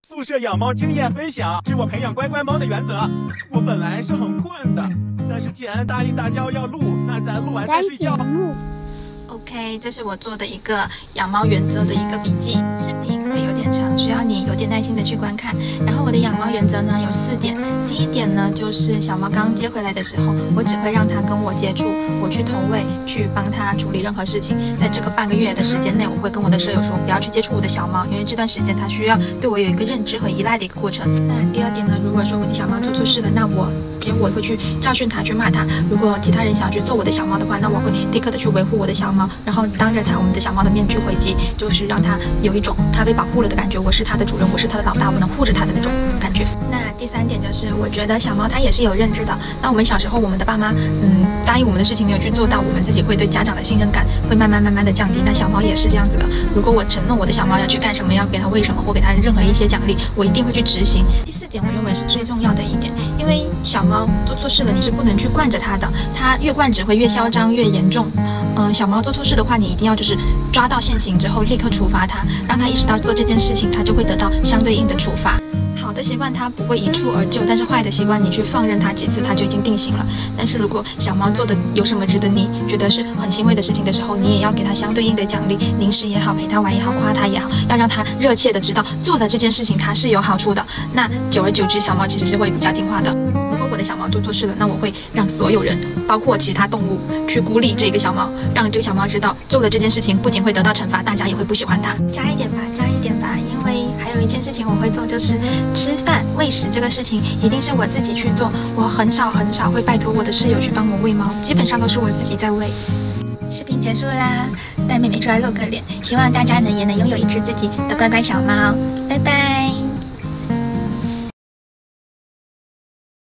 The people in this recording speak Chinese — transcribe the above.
宿舍养猫经验分享之我培养乖乖猫的原则。我本来是很困的，但是既然答应大家要录，那咱录完再睡觉。 OK， 这是我做的一个养猫原则的一个笔记，视频会有点长，需要你有点耐心的去观看。然后我的养猫原则呢有4点，第一点呢就是小猫刚接回来的时候，我只会让它跟我接触，我去投喂，去帮它处理任何事情。在这个半个月的时间内，我会跟我的舍友说不要去接触我的小猫，因为这段时间它需要对我有一个认知和依赖的一个过程。那第二点呢，如果说我的小猫做错事了，那我会去教训它，去骂它。如果其他人想要去揍我的小猫的话，那我会立刻的去维护我的小猫，然后当着我们的小猫的面去回击，就是让它有一种它被保护了的感觉，我是它的主人，我是它的老大，我能护着它的那种感觉。那第3点就是，我觉得小猫它也是有认知的。那我们小时候，我们的爸妈答应我们的事情没有去做到，我们自己会对家长的信任感会慢慢的降低。那小猫也是这样子的，如果我承诺我的小猫要去干什么，要给它喂什么，或给它任何一些奖励，我一定会去执行。第4点，我认为是最重要的一点，因为小猫做错事了，你是不能去惯着它的，它越惯只会越嚣张越严重。小猫做错事的话，你一定要就是抓到现行之后立刻处罚它，让它意识到做这件事情，它就会得到相对应的处罚。好的习惯它不会一蹴而就，但是坏的习惯你去放任它几次，它就已经定型了。但是如果小猫做的有什么值得你觉得是很欣慰的事情的时候，你也要给它相对应的奖励，零食也好，陪它玩也好，夸它也好，要让它热切的知道做的这件事情它是有好处的。那久而久之，小猫其实是会比较听话的。如果我的小猫做错事了，那我会让所有人，包括其他动物，去孤立这个小猫，让这个小猫知道做了这件事情不仅会得到惩罚，大家也会不喜欢它。加一点吧，因为还有一件事情我会做，就是吃饭喂食这个事情一定是我自己去做，我很少会拜托我的室友去帮我喂猫，基本上都是我自己在喂。视频结束啦，带妹妹出来露个脸，希望大家也能拥有一只自己的乖乖小猫，拜拜。